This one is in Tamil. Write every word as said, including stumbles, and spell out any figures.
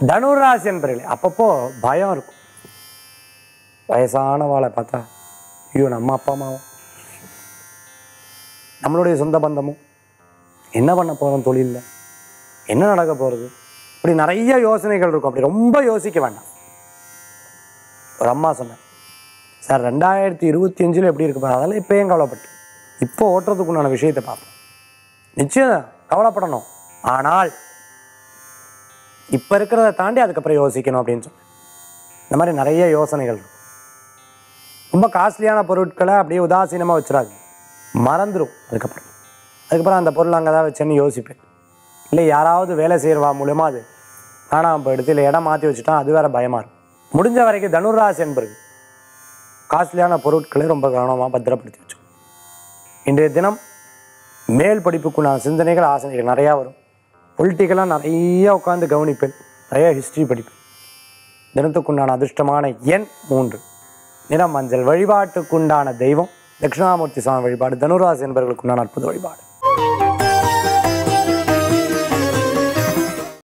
தனுராசி என்பர்களே, அப்பப்போ பயம் இருக்கும். வயசான வாழை பார்த்தா ஐயோ நம்ம அப்பா அம்மாவும் நம்மளுடைய சொந்த பந்தமும் என்ன பண்ண போகிறோம், தொழிலில் என்ன நடக்க போகிறது, இப்படி நிறைய யோசனைகள் இருக்கும். அப்படி ரொம்ப யோசிக்க வேண்டாம். ஒரு அம்மா சொன்னேன், சார் ரெண்டாயிரத்தி இருபத்தி அஞ்சில் எப்படி இருக்கு பாரு, அதெல்லாம் இப்போயும் கவலைப்பட்டு இப்போ ஓட்டுறதுக்குண்டான விஷயத்தை பார்ப்போம். நிச்சயம் கவலைப்படணும், ஆனால் இப்போ இருக்கிறத தாண்டி அதுக்கப்புறம் யோசிக்கணும் அப்படின்னு சொன்னேன். இந்த மாதிரி நிறைய யோசனைகள் இருக்கும். ரொம்ப காஸ்ட்லியான பொருட்களை அப்படியே உதாசீனமாக வச்சிடாது, மறந்துடும். அதுக்கப்புறம் அதுக்கப்புறம் அந்த பொருள் அங்கே தான் வச்சேன்னு யோசிப்பேன். இல்லை யாராவது வேலை செய்கிறவா மூலமாக அது காணாமல் போயிடுது, இல்லை இடம் மாற்றி வச்சுட்டா அது வேறு பயமாக இருக்கும். முடிஞ்ச வரைக்கும் தனுராசி என்பது காஸ்ட்லியான பொருட்களை ரொம்ப கவனமாக பத்திரப்படுத்தி வச்சோம். இன்றைய தினம் மேல் படிப்புக்குள்ளான சிந்தனைகள் ஆசனைகள் நிறையா வரும். பொலிட்டிக்கலாக நிறைய உட்காந்து கவனிப்பேன், நிறைய ஹிஸ்ட்ரி படிப்பேன். தினத்துக்குண்டான அதிர்ஷ்டமான எண் மூன்று, நிறம் மஞ்சள். வழிபாட்டுக்குண்டான தெய்வம் தட்சிணாமூர்த்தி சுவாமி வழிபாடு. தனுராசி என்பவர்களுக்குண்டான அற்புத வழிபாடு.